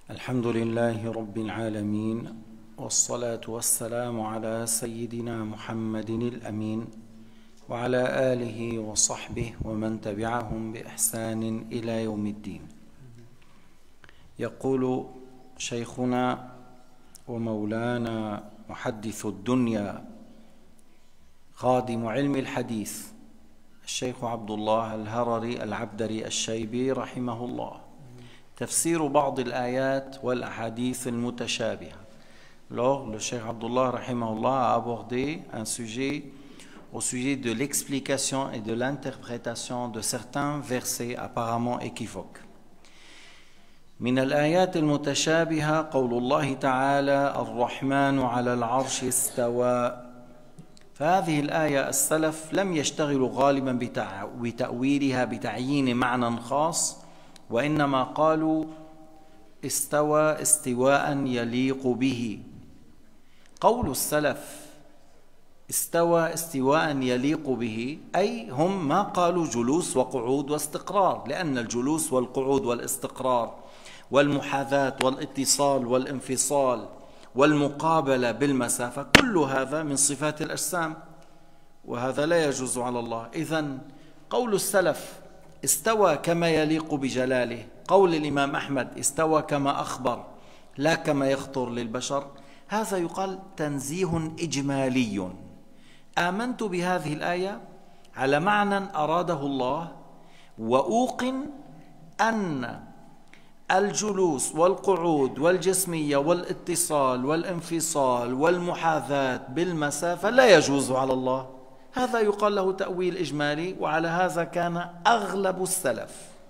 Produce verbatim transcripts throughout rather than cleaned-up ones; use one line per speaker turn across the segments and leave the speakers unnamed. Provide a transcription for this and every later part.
الحمد لله رب العالمين، والصلاة والسلام على سيدنا محمد الأمين وعلى آله وصحبه ومن تبعهم بإحسان إلى يوم الدين. يقول شيخنا ومولانا محدث الدنيا خادم علم الحديث الشيخ عبد الله الهرري العبدري الشيبي رحمه الله: تفسير بعض الآيات والأحاديث المتشابهة. Alors, le Cheikh Abdullah rahimahullah a abordé un sujet au sujet de l'explication et de l'interprétation de certains versets apparemment équivoques. من الآيات المتشابهة قول الله تعالى: الرحمن على العرش استوى. فهذه الآية السلف لم يشتغلوا غالبا بتأويلها بتعيين معنى خاص، وإنما قالوا استوى استواء يليق به. قول السلف استوى استواء يليق به أي هم ما قالوا جلوس وقعود واستقرار، لأن الجلوس والقعود والاستقرار والمحاذاة والاتصال والانفصال والمقابلة بالمسافة كل هذا من صفات الأجسام، وهذا لا يجوز على الله. إذن قول السلف استوى كما يليق بجلاله، قول الإمام أحمد استوى كما أخبر لا كما يخطر للبشر، هذا يقال تنزيه إجمالي. آمنت بهذه الآية على معنى أراده الله، وأوقن أن الجلوس والقعود والجسمية والاتصال والانفصال والمحاذاة بالمسافة لا يجوز على الله. هذا يقال له تأويل إجمالي، وعلى هذا كان أغلب السلف.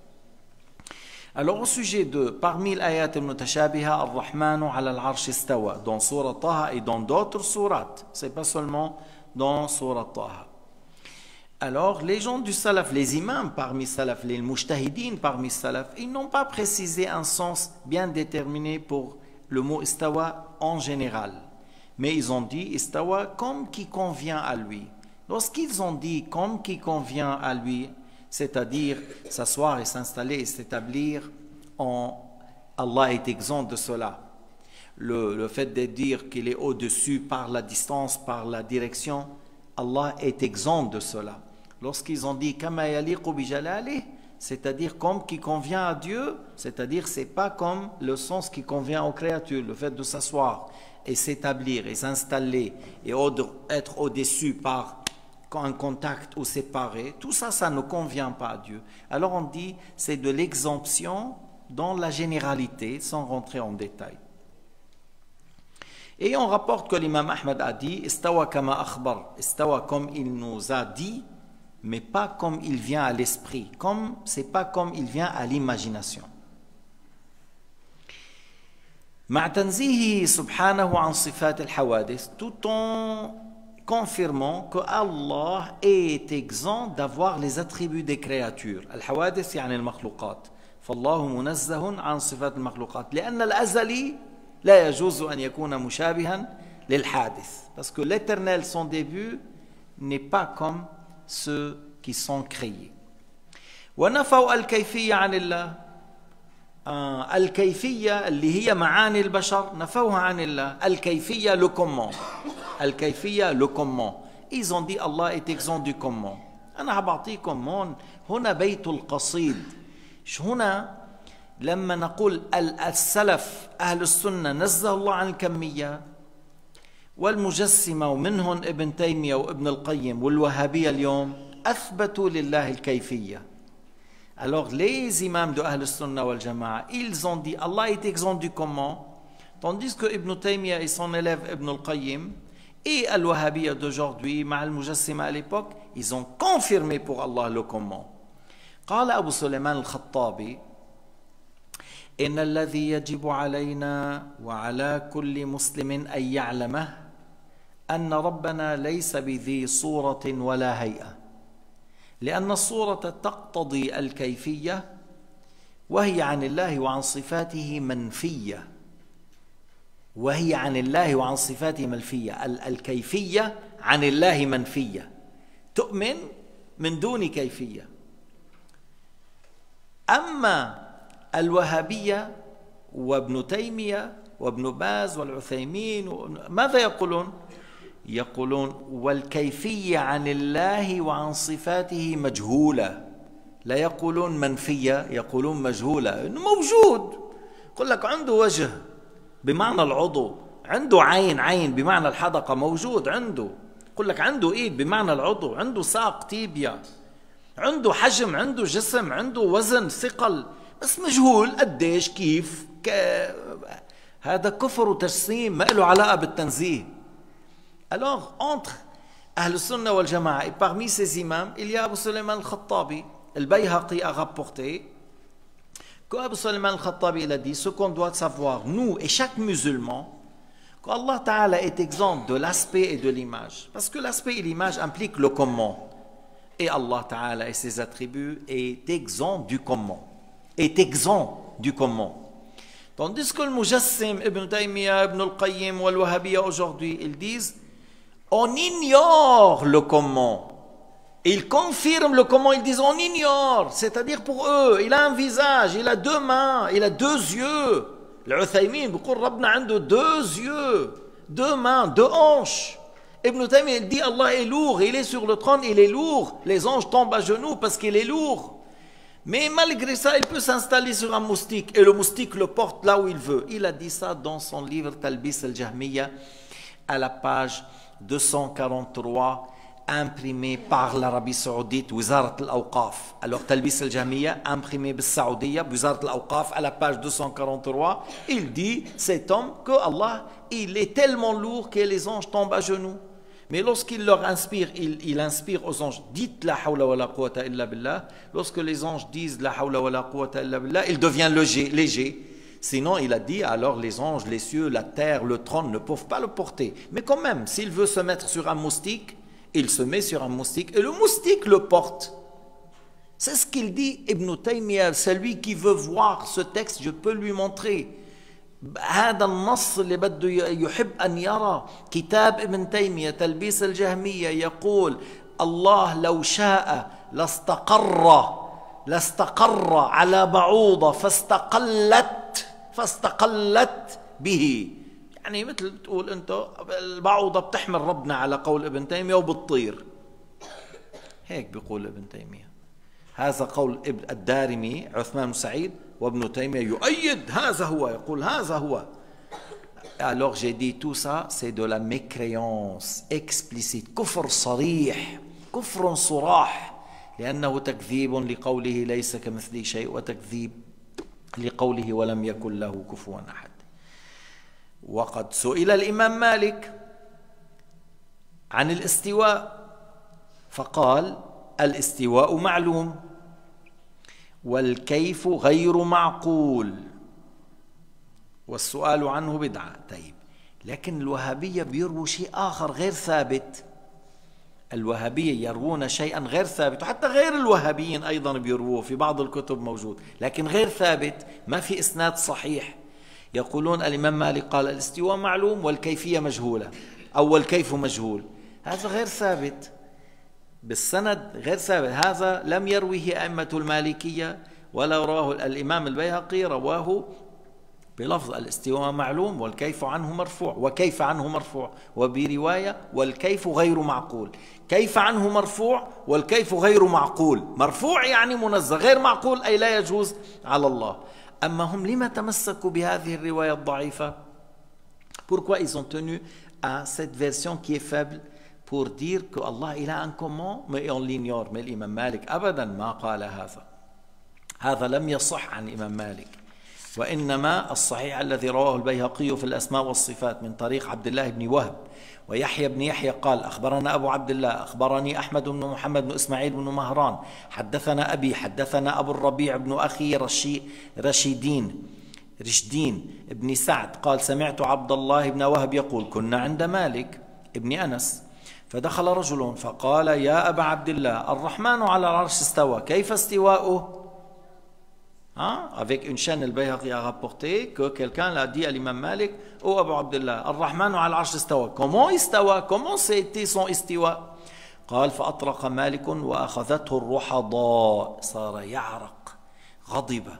Alors au sujet de parmi l'ayat al-mutashabiha, Ar-Rahmanu ala al-Arsh istawa, dans Surah Taha et dans d'autres sourates, c'est pas seulement dans Surah Taha. Alors les gens du salaf, les imams parmi salaf, les mujtahidines parmi salaf, ils n'ont pas précisé un sens bien déterminé pour le mot istawa en général, mais ils ont dit istawa comme qui convient à lui. Lorsqu'ils ont dit comme qui convient à lui, c'est-à-dire s'asseoir et s'installer et s'établir, en Allah est exempt de cela. Le, le fait de dire qu'il est au-dessus par la distance, par la direction, Allah est exempt de cela. Lorsqu'ils ont dit kama yaliqu bi jalalihi, c'est-à-dire comme qui convient à Dieu, c'est-à-dire c'est pas comme le sens qui convient aux créatures, le fait de s'asseoir et s'établir et s'installer et être au-dessus par un contact ou séparé, tout ça, ça ne convient pas à Dieu. Alors on dit c'est de l'exemption dans la généralité, sans rentrer en détail. Et on rapporte que l'imam Ahmad a dit istawa kama akhbar, istawa comme il nous a dit, mais pas comme il vient à l'esprit, comme c'est pas comme il vient à l'imagination. مع تنزيهه سبحانه عن صفات الحوادث, tout en confirmant que Allah est exempt d'avoir les attributs des créatures. الحوادث يعني المخلوقات، فالله منزه عن صفات المخلوقات، لأن الأزلي لا يجوز أن يكون مشابها للحادث، parce que l'éternel, son début n'est pas comme ceux qui sont créés. ونفوا الكيفية عن الله، آه الكيفية اللي هي معاني البشر نفوها عن الله. الكيفية le comment، الكيفية le comment. Ils ont dit Allah est exempt du comment. أنا بعطيكم هون هنا بيت القصيد. هنا لما نقول السلف أهل السنة نزه الله عن الكمية، والمجسمة ومنهم ابن تيمية وابن القيم والوهابية اليوم أثبتوا لله الكيفية. Alors les imams de Ahl Sunnah wal Jama'a, ils ont dit Allah est exempt du comment, tandis que Ibn Taymiyyah et son élève Ibn al-Qayyim et Al-Wahhabiyya d'aujourd'hui, Ma'al Mujassima à l'époque, ils ont confirmé pour Allah le comment. قال أبو سليمان الخطابي: إن الذي يجب علينا وعلى كل مسلم أن يعلمه أن ربنا ليس بذي صورة ولا هيئة، لأن الصورة تقتضي الكيفية، وهي عن الله وعن صفاته منفية، وهي عن الله وعن صفاته منفية. الكيفية عن الله منفية، تؤمن من دون كيفية. أما الوهابية وابن تيمية وابن باز والعثيمين ماذا يقولون؟ يقولون والكيفية عن الله وعن صفاته مجهولة، لا يقولون منفية، يقولون مجهولة، إنه موجود. يقول لك عنده وجه بمعنى العضو، عنده عين، عين بمعنى الحدقة موجود عنده. يقول لك عنده ايد بمعنى العضو، عنده ساق تيبيا، عنده حجم، عنده جسم، عنده وزن، ثقل، بس مجهول قديش كيف. ك... هذا كفر وتجسيم ما له علاقة بالتنزيه. Alors, entre Ahl Sunna wal Jama'a et parmi ces imams, il y a Abu Sulayman al-Khattabi. Al-Bayhaqi a rapporté que Abu Sulayman al-Khattabi il a dit ce qu'on doit savoir, nous et chaque musulman, qu'Allah Ta'ala est exempt de l'aspect et de l'image. Parce que l'aspect et l'image impliquent le comment. Et Allah Ta'ala et ses attributs est exempt du comment. Est exempt du comment. Tandis que le Mujassim, Ibn Taymiyyah, Ibn al-Qayyim ou al-Wahhabiyya aujourd'hui, ils disent on ignore le comment. Ils confirment le comment, ils disent on ignore. C'est-à-dire pour eux, il a un visage, il a deux mains, il a deux yeux. L'Uthaymin, بيقول ربنا عنده deux yeux, deux mains, deux hanches. Ibn Taymiyyah il dit Allah est lourd, il est sur le trône, il est lourd. Les anges tombent à genoux parce qu'il est lourd. Mais malgré ça, il peut s'installer sur un moustique et le moustique le porte là où il veut. Il a dit ça dans son livre Talbis al-Jahmiyya à la page deux cent quarante-trois, imprimé par l'Arabie Saoudite, Wizarat al-Awqaf. Alors Talbis al-Jahmiyya, imprimé par Saoudia, Wizarat al-Awqaf, à la page deux cent quarante-trois, il dit, cet homme, que Allah, il est tellement lourd que les anges tombent à genoux. Mais lorsqu'il leur inspire, il, il inspire aux anges, dites la hawla wa la quwwata illa billah. Lorsque les anges disent la hawla wa la quwwata illa billah, il devient léger, léger. Sinon, il a dit, alors les anges, les cieux, la terre, le trône ne peuvent pas le porter. Mais quand même, s'il veut se mettre sur un moustique, il se met sur un moustique et le moustique le porte. C'est ce qu'il dit Ibn Taymiyyah. Celui qui veut voir ce texte, je peux lui montrer. هذا النص اللي بده يحب أن يرى كتاب ابن تيمية تلبيس الجهمية يقول الله لو شاء لاستقر لاستقر على بعوضة فاستقلت فاستقلت به. يعني مثل تقول أنت البعوضة بتحمل ربنا على قول ابن تيمية وبتطير، هيك بيقول ابن تيمية. هذا قول الدارمي عثمان بن سعيد وابن تيمية يؤيد هذا هو، يقول هذا هو. Alors j'ai dit tout ça c'est de la mécréance explicite، كفر صريح، كفر صراح، لأنه تكذيب لقوله ليس كمثله شيء وتكذيب لقوله ولم يكن له كفوا أحد. وقد سئل الإمام مالك عن الاستواء فقال الاستواء معلوم والكيف غير معقول والسؤال عنه بدعة. طيب لكن الوهابية بيرووا شيء آخر غير ثابت. الوهابية يروون شيئا غير ثابت، وحتى غير الوهابيين أيضا بيرووه، في بعض الكتب موجود لكن غير ثابت، ما في إسناد صحيح. يقولون الإمام مالك قال الاستواء معلوم والكيفية مجهولة أو الكيف مجهول. هذا غير ثابت بالسند، غير ثابت. هذا لم يرويه أئمة المالكية ولا رواه الإمام البيهقي، رواه بلفظ الاستواء معلوم والكيف عنه مرفوع، وكيف عنه مرفوع، وبرواية والكيف غير معقول. كيف عنه مرفوع والكيف غير معقول. مرفوع يعني منزه، غير معقول أي لا يجوز على الله. أما هم لما تمسكوا بهذه الرواية الضعيفة؟ Pourquoi ils ont tenu à cette version qui est faible pour dire que Allah il a un comment mais on l'ignore. Mais l'imam Malik أبدا ما قال هذا، هذا لم يصح عن الإمام مالك. وإنما الصحيح الذي رواه البيهقي في الأسماء والصفات من طريق عبد الله بن وهب ويحيى بن يحيى قال أخبرنا أبو عبد الله أخبرني أحمد بن محمد بن إسماعيل بن مهران حدثنا أبي حدثنا أبو الربيع بن أخي رشي رشيدين رشدين بن سعد قال سمعت عبد الله بن وهب يقول كنا عند مالك ابن أنس فدخل رجل فقال يا أبا عبد الله الرحمن على العرش استوى كيف استواؤه؟ Hein? Avec une chaîne, le Bayhaqi a rapporté que quelqu'un l'a dit à l'imam Malik, oh Abu Abdullah, Ar-Rahman al arsh istawa. Comment istawa? Comment c'était son istiwa? قال فأطرق مالك وأخذته الرحضاء صار يعرق غضب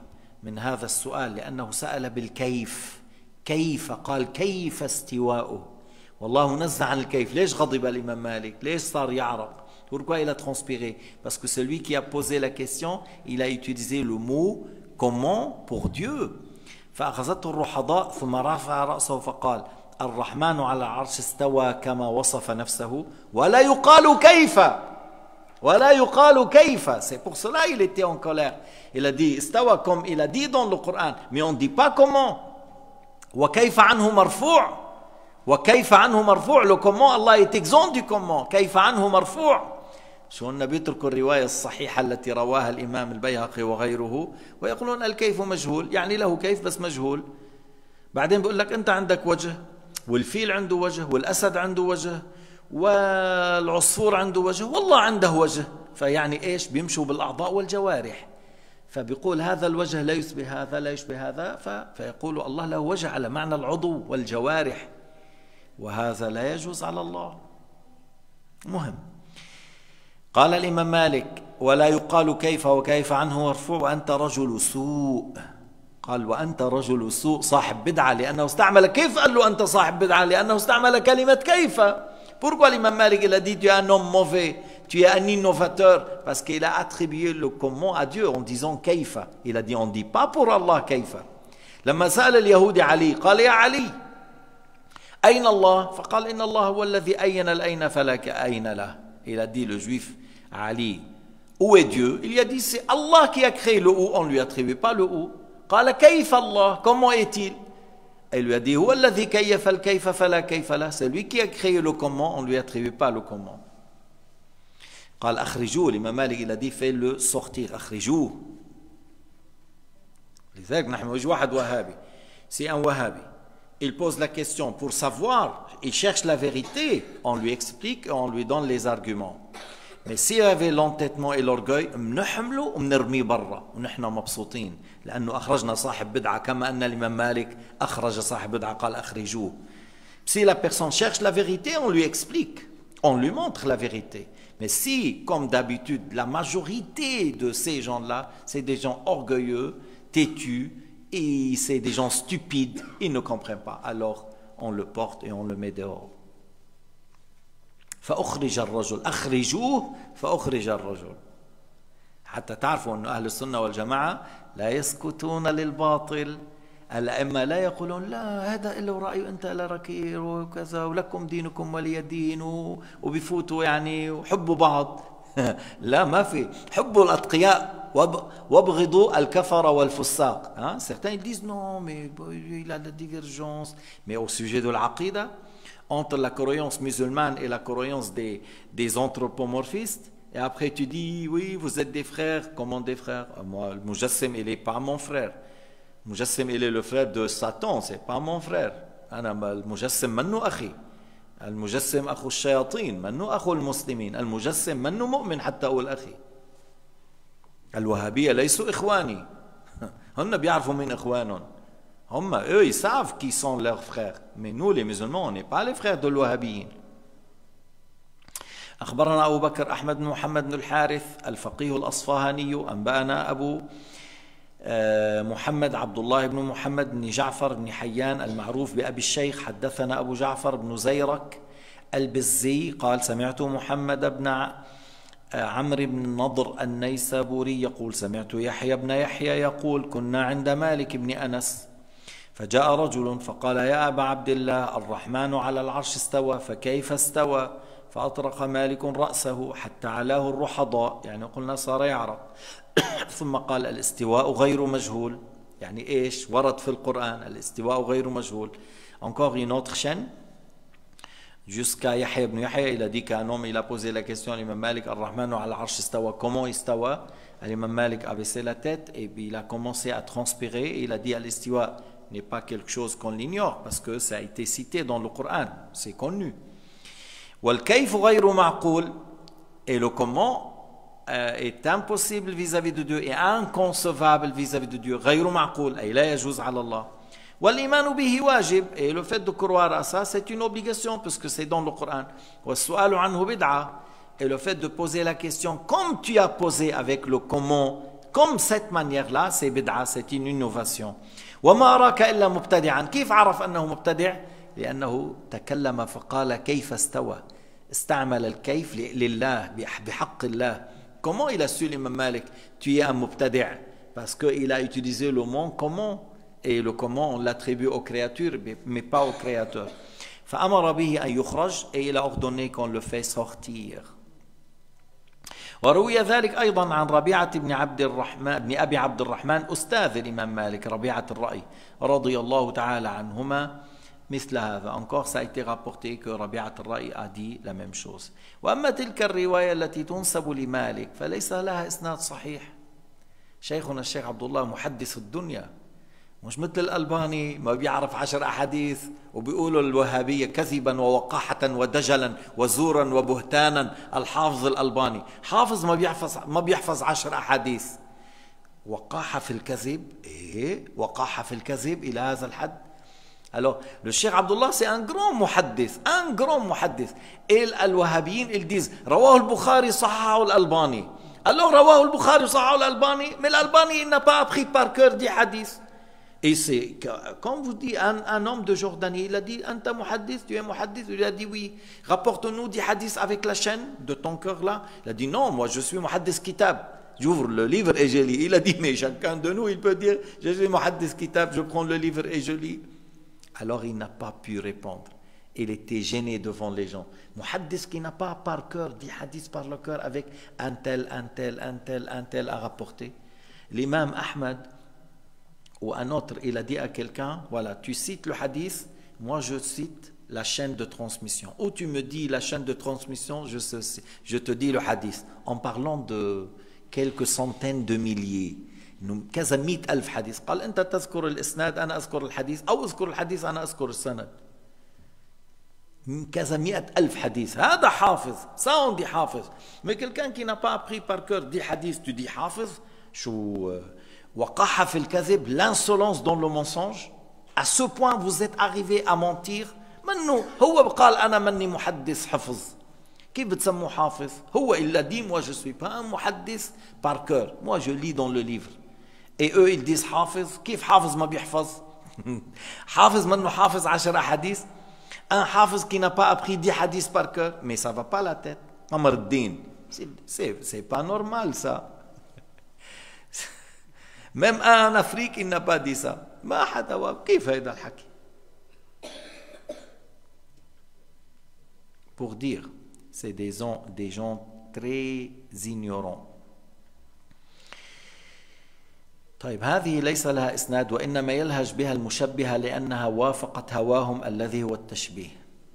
من هذا السؤال لأنه سأل بالكيف. كيف؟ قال كيف استواؤه؟ والله نزه عن الكيف. ليش غضب الإمام مالك؟ ليش صار يعرق؟ Pourquoi il a transpiré? Parce que celui qui a posé la question, il a utilisé le mot comment pour Dieu. فأخذته الرحضاء ثم رفع رأسه فقال الرحمن على العرش استوى كما وصف نفسه ولا يقال كيف. ولا يقال كيف. C'est pour cela il était en colère. Il a dit استوى comme il a dit dans le Coran, mais on ne dit pas comment. وكيف عنه مرفوع. وكيف عنه مرفوع. Le comment, Allah est exempt du comment. كيف عنه مرفوع. شو هن بيتركوا الرواية الصحيحة التي رواها الإمام البيهقي وغيره ويقولون الكيف مجهول، يعني له كيف بس مجهول. بعدين بيقول لك أنت عندك وجه، والفيل عنده وجه، والأسد عنده وجه، والعصفور عنده وجه، والله عنده وجه. فيعني إيش؟ بيمشوا بالأعضاء والجوارح. فبيقول هذا الوجه لا يشبه هذا لا يشبه هذا، فيقول الله له وجه على معنى العضو والجوارح، وهذا لا يجوز على الله. مهم. قال الإمام مالك ولا يقال كيف وكيف عنه مرفوع وأنت رجل سوء. قال وأنت رجل سوء صاحب بدعة، لأنه استعمل كيف. قال له أنت صاحب بدعة لأنه استعمل كلمة كيف. Pourquoi l'imam Malik il a dit tu es un homme mauvais, tu es un innovateur? Parce qu'il a attribué le comment à Dieu en disant كيف. Il a dit on ne dit pas pour Allah كيف. لما سأل اليهودي علي قال يا علي أين الله؟ فقال إن الله هو الذي أين الأين فلك أين له. Il a dit le juif Ali, où est Dieu? Il a dit c'est Allah qui a créé le où, on ne lui attribue pas le où. قال كيف الله, comment est-il? Il lui a dit هو الذي كيف الكيف فلا كيف له. C'est lui qui a créé le comment, on ne lui attribue pas le comment. قال أخرجوه. l'imam Malik il a dit fais le sortir. أخرجوه. لذلك نحن وجه واحد وهابي. C'est un wahhabi. Il pose la question pour savoir, il cherche la vérité, on lui explique et on lui donne les arguments. Mais s'il avait l'entêtement et l'orgueil, بنحمله وبنرميه برا ونحن مبسوطين لأنه أخرجنا صاحب بدعة كما أن الإمام مالك أخرج صاحب بدعة قال أخرجوه. Si la personne cherche la vérité, on lui explique, on lui montre la vérité. Mais si, comme d'habitude, la majorité de ces gens-là, c'est des gens orgueilleux, têtus, et c'est des gens stupides, ils ne comprennent pas. Alors, on le porte et on le met dehors. فأخرج الرجل. أخرجوه فأخرج الرجل. حتى تعرفوا أن أهل السنة والجماعة لا يسكتون للباطل. الأئمة لا يقولون لا هذا له رأي أنت لا ركير وكذا ولكم دينكم ولي دين وبيفوتوا يعني وحبوا بعض. لا ما في. حبوا الأتقياء وابغضوا الكفر والفساق. Certains ils disent non mais il a de la divergence. Mais au sujet de l'aqida, entre la croyance musulmane et la croyance des, des anthropomorphistes, et après tu dis oui vous êtes des frères. Comment des frères? Moi le Mujassim il n'est pas mon frère. Le Mujassim il est le frère de Satan, c'est pas mon frère. أنا المجسم منه أخي. المجسم أخو الشياطين منه أخو المسلمين. المجسم منه مؤمن حتى أقول أخي. الوهابية ليسوا إخواني. هن بيعرفوا مين إخوانهم. هم eux ils savent qui sont leurs frères. Mais nous les musulmans on n'est pas les frères de l'Wahhabiyyin. أخبرنا أبو بكر أحمد بن محمد بن الحارث الفقيه الأصفهاني أنبأنا أبو محمد عبد الله بن محمد بن جعفر بن حيان المعروف بأبي الشيخ حدثنا أبو جعفر بن زيرك البزي قال سمعت محمد بن عمرو بن النضر النيسابوري يقول سمعت يحيى بن يحيى يقول كنا عند مالك بن أنس فجاء رجل فقال يا أبا عبد الله الرحمن على العرش استوى فكيف استوى؟ فأطرق مالك رأسه حتى علاه الرحضاء يعني قلنا صار يعرق. ثم قال الاستواء غير مجهول. يعني إيش؟ ورد في القرآن الاستواء غير مجهول. Encore une autre chaîne jusqu'à Yahya ibn Yahya. Il a dit qu'un homme il a posé la question à l'imam Malik Ar-Rahman al Arsh istawa, comment istawa? L'imam Malik a baissé la tête et puis il a commencé à transpirer et il a dit al-istiwa n'est pas quelque chose qu'on l'ignore parce que ça a été cité dans le Coran, c'est connu. Wal-kayf ghayru ma'qul. Et le comment euh, est impossible vis-à-vis de Dieu et inconcevable vis-à-vis de Dieu. Ghayru ma'qul ay la yajuz ala Allah. Wal-imanu bihi wajib. Et le fait de croire à ça c'est une obligation puisque c'est dans le Coran. Was-su'alu anhu bid'a. Et le fait de poser la question comme tu as posé avec le comment comme cette manière-là, c'est بدعة, c'est une innovation. وما أراك إلا مبتدعا. كيف عرف أنه مبتدع؟ لأنه تكلم فقال كيف استوى، استعمل الكيف لله بحق الله. Comment il a su l'imam Malik tu es un mubtadi'? Parce qu'il a utilisé le mot comment, et le comment on l'attribue aux créatures mais pas au créateur. فأمر به أن يخرج, et il a ordonné qu'on le fait sortir. وروي ذلك أيضا عن ربيعة بن عبد الرحمن بن أبي عبد الرحمن أستاذ الإمام مالك ربيعة الرأي رضي الله تعالى عنهما مثل هذا. Encore ça a été rapporté que ربيعة الرأي a dit la même chose. وأما تلك الرواية التي تنسب لمالك فليس لها إسناد صحيح. شيخنا الشيخ عبد الله محدث الدنيا، مش مثل الألباني ما بيعرف عشر أحاديث وبيقولوا الوهابية كذبا ووقاحة ودجلا وزورا وبهتانا. الحافظ الألباني حافظ ما بيحفظ ما بيحفظ عشر أحاديث. وقاحة في الكذب، إيه وقاحة في الكذب إلى هذا الحد. Alors, le Cheikh Abdullah c'est un grand muhaddith, un grand muhaddith. Et الوهابيين ils disent رواه البخاري صححه الألباني. Alors رواه البخاري صححه الألباني, mais l'Albani il n'a pas appris par cœur dix hadiths. Et c'est, comme vous dites, un, un homme de Jordanie, il a dit, Anta muhaddith, tu es muhaddith? Il a dit oui. Rapporte-nous dix hadiths avec la chaîne de ton cœur là. Il a dit non, moi je suis muhaddith kitab. J'ouvre le livre et je lis. Il a dit, mais chacun de nous, il peut dire, je suis muhaddith kitab, je prends le livre et je lis. Alors il n'a pas pu répondre. Il était gêné devant les gens. Muhaddith qui n'a pas par cœur dix hadiths par le cœur avec un tel, un tel, un tel, un tel à rapporter. L'imam Ahmad, ou un autre, il a dit à quelqu'un, voilà, tu cites le hadith, moi je cite la chaîne de transmission. Ou tu me dis la chaîne de transmission, je, sais, je te dis le hadith. En parlant de quelques centaines de milliers, كذا مئة ألف حديث. قال أنت تذكر الإسناد أنا أذكر الحديث، أو أذكر الحديث أنا أذكر السند. كذا مئة ألف حديث. هذا حافظ، ça on dit حافظ. Mais quelqu'un qui n'a pas appris par cœur dix hadiths, tu dis حافظ؟ شو وقاحة في الكذب, l'insolence dans le mensonge. À ce point vous êtes arrivé à mentir. منو هو قال أنا مني محدث حفظ. كيف بتسموه حافظ؟ هو il a dit moi je suis pas un muhaddis par cœur. Moi je lis dans le livre. Et eux ils disent حافظ. كيف حافظ ما بيحفظ؟ حافظ منو حافظ عشر أحاديث. Un حافظ qui n'a pas appris dix hadiths par cœur. Mais ça va pas la tête. Amr ad-Din. C'est, c'est pas normal ça. Même un en Afrique, il n'a pas dit ça. ما حدا واب كيف هذا الحكي؟ Pour dire, c'est des gens, des gens très ignorants. طيب هذه ليس لها إسناد وإنما يلهج بها المشبهة لأنها وافقت هواهم الذي هو التشبيه.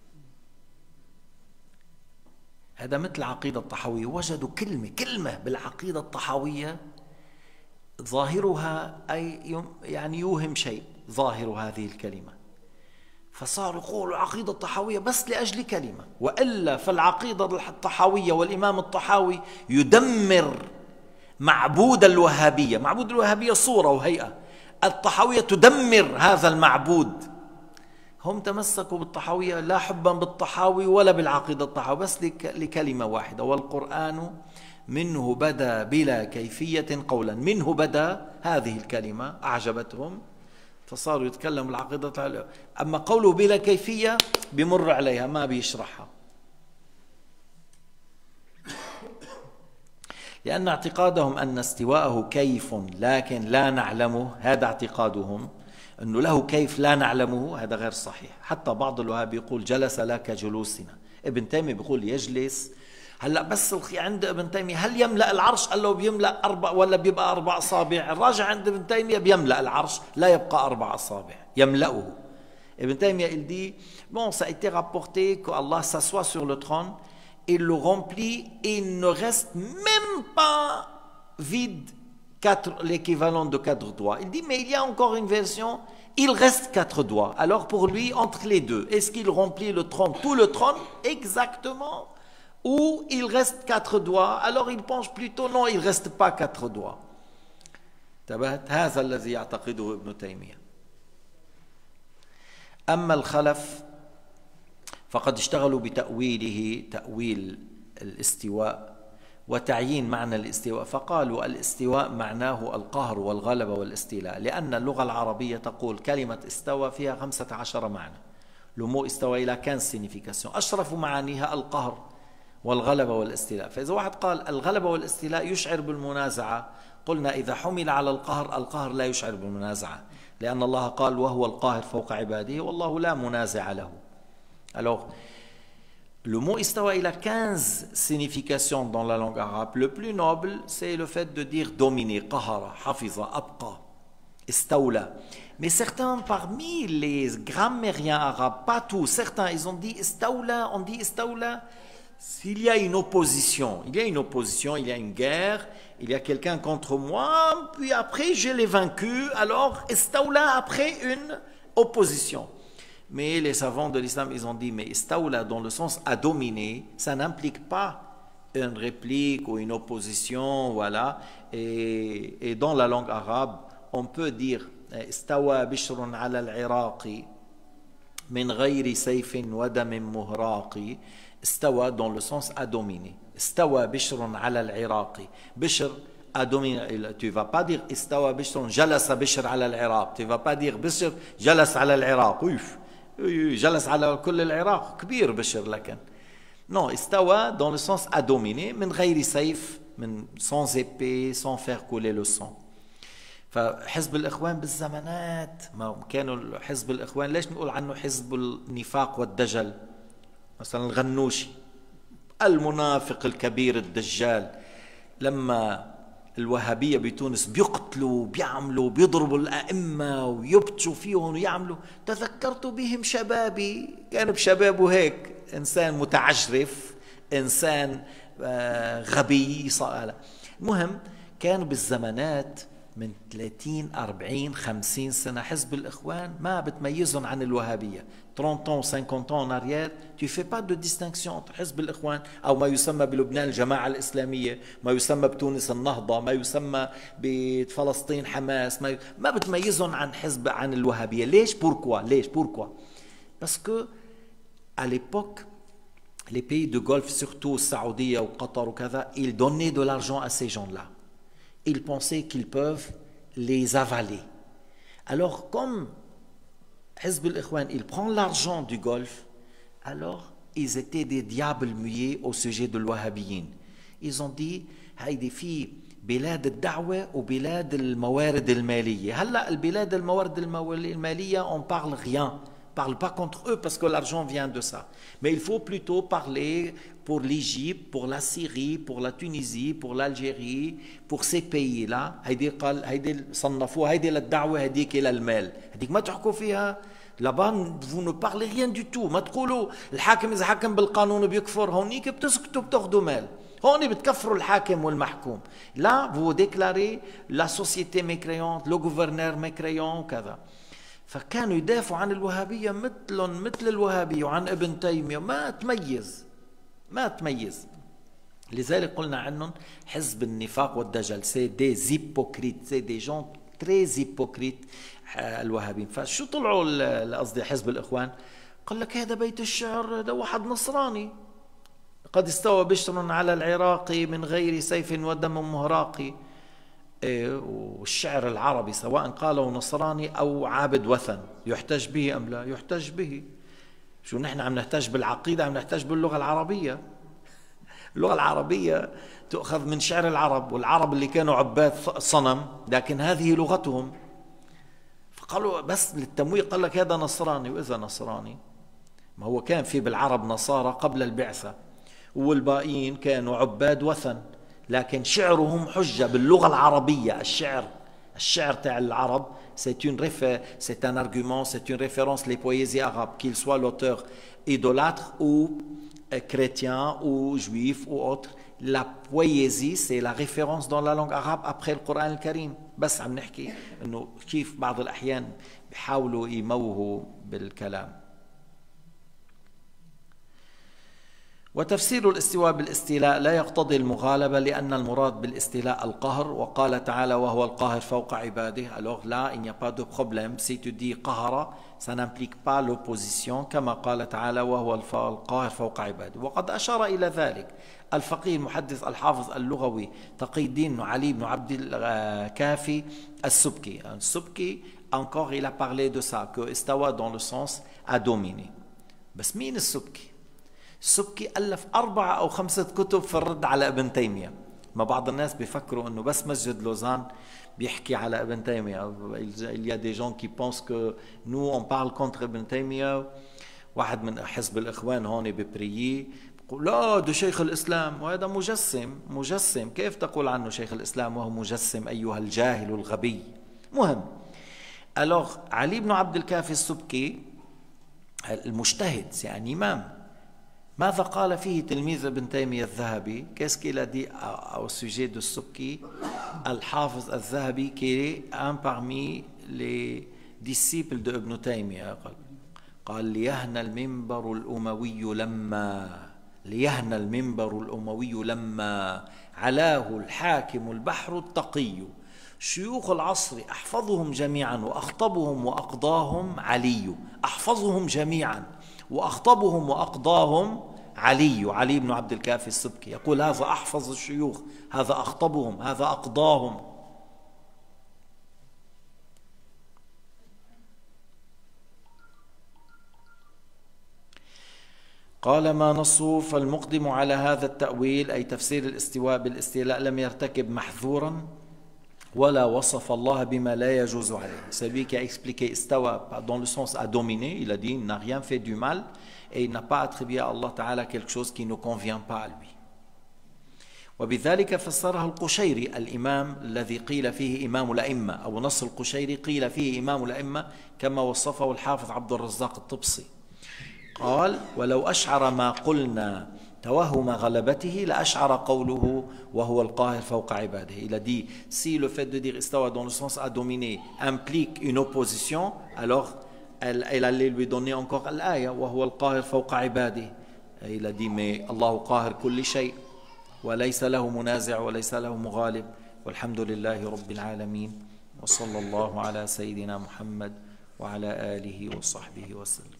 هذا مثل العقيدة الطحاوية. وجدوا كلمة كلمة بالعقيدة الطحاوية ظاهرها أي يعني يوهم شيء ظاهر هذه الكلمة، فصاروا يقولوا عقيدة الطحاوية بس لأجل كلمة. وإلا فالعقيدة الطحاوية والإمام الطحاوي يدمر معبود الوهابية. معبود الوهابية صورة وهيئة، الطحاوية تدمر هذا المعبود. هم تمسكوا بالطحاوية لا حبا بالطحاوي ولا بالعقيدة الطحاوية، بس لكلمة واحدة: والقرآن منه بدا بلا كيفية قولا. منه بدا، هذه الكلمة أعجبتهم فصاروا يتكلموا العقيدة. أما قوله بلا كيفية بمر عليها ما بيشرحها، لأن اعتقادهم أن استواءه كيف لكن لا نعلمه. هذا اعتقادهم أنه له كيف لا نعلمه، هذا غير صحيح. حتى بعض الوهاب يقول جلس لا كجلوسنا. ابن تيمية بيقول يجلس. هلا بس عند ابن تيمية هل يملأ العرش؟ قال له بيملأ أربع ولا بيبقى أربع أصابع. الراجع عند ابن تيمية بيملأ العرش، لا يبقى أربع أصابع، يملأه. ابن تيمية il dit bon, ça a été rapporté que Allah s'assoit sur le trône, il le remplit et il ne reste même pas vide quatre, l'équivalent de quatre doigts. Il dit mais il y a encore une version, il reste quatre doigts. Alors pour lui, entre les deux, est-ce qu'il remplit le trône, tout le trône exactement, ou il reste quatre doigts? Alors il pense plutôt non, il ne reste pas quatre doigts. هذا الذي يعتقده ابن تيمية. أما الخلف فقد اشتغلوا بتأويله، تأويل الاستواء، وتعيين معنى الاستواء، فقالوا الاستواء معناه القهر والغلبة والاستيلاء، لأن اللغة العربية تقول كلمة استوى فيها خمسة عشر معنى. Le mot استوى إلى quinze significations، أشرف معانيها القهر والغلبة والاستيلاء. فإذا واحد قال الغلبة والاستيلاء يشعر بالمنازعة، قلنا إذا حمل على القهر، القهر لا يشعر بالمنازعة، لأن الله قال وهو القاهر فوق عباده والله لا منازع له. Alors, le mot istawa, il a quinze significations dans la langue arabe. Le plus noble, c'est le fait de dire dominer, qahara, hafiza, abqa, istawla. Mais certains parmi les grammairiens arabes, pas tous, certains, ils ont dit istawla, on dit istawla. S'il y a une opposition, il y a une opposition, il y a une guerre, il y a quelqu'un contre moi, puis après je l'ai vaincu, alors istawla après une opposition. Mais les savants de l'islam, ils ont dit, mais istawla dans le sens à dominer, ça n'implique pas une réplique ou une opposition, voilà. Et, et dans la langue arabe, on peut dire istawa bishrun ala al-iraqi min ghayri sayfin wa damin muhraqi. Istawa dans le sens à dominer. Istawa bishrun ala al-iraqi. Bishr à dominer. Tu ne vas pas dire istawa bishrun jalasa bishr ala al-iraq. Tu ne vas pas dire bishr jalas ala al-iraq. Ouf. جلس على كل العراق كبير بشر لكن non استوى dans le sens à dominer من غير سيف من sans épée sans faire couler le sang. فحزب الإخوان بالزمانات ما كانوا حزب الإخوان ليش نقول عنه حزب النفاق والدجل؟ مثلا الغنوشي المنافق الكبير الدجال، لما الوهابية بتونس بيقتلوا بيعملوا بيضربوا الأئمة ويبتشوا فيهم ويعملوا، تذكرت بهم شبابي، كان بشبابه هيك إنسان متعجرف، إنسان غبي. المهم كانوا بالزمانات من ثلاثين أربعين خمسين سنة حزب الإخوان ما بتميزهم عن الوهابية. trente ans cinquante ans en arrière tu fais pas de distinction entre حزب الإخوان أو ما يسمى بلبنان الجماعة الإسلامية، ما يسمى بتونس النهضة، ما يسمى بفلسطين حماس، ما, ي... ما بتميزهم عن حزب عن الوهابية. ليش؟ pourquoi ليش pourquoi parce que à l'époque les pays de Golfe surtout السعودية وقطر وكذا ils donnaient de l'argent à ces gens-là. Ils pensaient qu'ils peuvent les avaler. Alors, comme Hizb al-Ikhwan, il prend l'argent du Golfe, alors ils étaient des diables muets au sujet de l'Wahhabiyyin. Ils ont dit, هيدي في بلاد الدعوة وبلاد الموارد المالية. هلا البلاد الموارد المالية on parle rien. Parle pas contre eux parce que l'argent vient de ça. Mais il faut plutôt parler pour l'Égypte, pour la Syrie, pour la Tunisie, pour l'Algérie, pour ces pays-là. هيدي قال هيدي صنفوها هيدي للدعوة هيديك للمال. هيديك ما تحكوا فيها. Là-bas, vous ne parlez rien du tout. ما تقولوا الحاكم إذا حكم بالقانون بيكفر، هونيك بتسكتوا بتاخذوا مال. هون بتكفروا الحاكم والمحكوم. Là, vous déclarez la société mécréante, le gouverneur mécréant وكذا. فكانوا يدافعوا عن الوهابية مثلهم مثل الوهابية وعن ابن تيمية، ما تميز ما تميز. لذلك قلنا عنهم حزب النفاق والدجل. سي دي زيبوكريت، سي دي جون تري زيبوكريت الوهابيين. فشو طلعوا قصدي حزب الإخوان؟ قال لك هذا بيت الشعر، هذا واحد نصراني. قد استوى بشر على العراق من غير سيف ودم مهراق. والشعر العربي سواء قاله نصراني أو عابد وثن يحتج به أم لا يحتج به. شو نحن عم نحتج بالعقيدة، عم نحتج باللغة العربية. اللغة العربية تؤخذ من شعر العرب، والعرب اللي كانوا عباد صنم لكن هذه لغتهم. فقالوا بس للتمويه قال لك هذا نصراني. وإذا نصراني ما هو كان في بالعرب نصارى قبل البعثة والباقيين كانوا عباد وثن، لكن شعرهم حجة باللغة العربية. الشعر الشعر تاع العرب c'est une réfé c'est un argument, c'est une référence. Les poésies arabes, qu'il soit l'auteur idolâtre ou chrétien ou juif ou autre, la poésie c'est la référence dans la langue arabe après le Coran الكريم. بس عم نحكي انه كيف بعض الأحيان بيحاولوا يموهوا بالكلام. وتفسير الاستواء بالاستيلاء لا يقتضي المغالبة، لأن المراد بالاستيلاء القهر، وقال تعالى وهو القاهر فوق عباده. Alors là, il n'y a pas de problème. Si tu dis قهر, ça n'implique pas l'opposition, كما قال تعالى وهو القاهر فوق عباده. وقد أشار إلى ذلك الفقيه المحدث الحافظ اللغوي تقي الدين علي بن عبد الكافي السبكي. السبكي encore il a parlé de ça, que استوى dans le sens à dominer. بس مين السبكي؟ السبكي ألف أربعة أو خمسة كتب في الرد على ابن تيمية. ما بعض الناس بيفكروا أنه بس مسجد لوزان بيحكي على ابن تيمية. Il y a des gens qui pensent que nous on parle contre ابن تيمية. واحد من حزب الإخوان هون ببريي بيقول لا ده شيخ الإسلام، وهذا مجسم. مجسم كيف تقول عنه شيخ الإسلام وهو مجسم أيها الجاهل الغبي؟ مهم. Alors علي بن عبد الكافي السبكي المجتهد يعني إمام، ماذا قال فيه تلميذ ابن تيمية الذهبي؟ Qu'est-ce qu'il a dit au sujet de Subki, الحافظ الذهبي, qui est un parmi les disciples de Ibn Taymiyyah. قال ليهنى المنبر الأموي لما ليهنى المنبر الأموي لما علاه الحاكم البحر التقي، شيوخ العصر أحفظهم جميعا وأخطبهم وأقضاهم علي. أحفظهم جميعا وأخطبهم وأقضاهم علي، علي بن عبد الكافي السبكي يقول هذا أحفظ الشيوخ، هذا أخطبهم، هذا أقضاهم. قال ما نصه فالمقدم على هذا التأويل أي تفسير الاستواء بالاستيلاء لم يرتكب محظورا ولا وصف الله بما لا يجوز عليه. Celui qui a expliqué استوى dans le sens à dominer, il a dit il n'a rien fait du mal et il n'a pas attribué à Allah Ta'ala quelque chose qui ne convient pas à lui. وبذلك فسرها القشيري الإمام الذي قيل فيه إمام الأئمة، أو نص القشيري قيل فيه إمام الأئمة كما وصفه الحافظ عبد الرزاق الطبسي. قال ولو أشعر ما قلنا توهم غلبته لأشعر قوله وهو القاهر فوق عباده. Il a dit si le fait de dire istawa dans le sens à dominer implique une opposition, alors elle, elle allait lui donner encore l'aya وهو القاهر فوق عباده. Il a dit mais الله قاهر كل شيء وليس له منازع وليس له مغالب والحمد لله رب العالمين وصلى الله على سيدنا محمد وعلى آله وصحبه وسلم.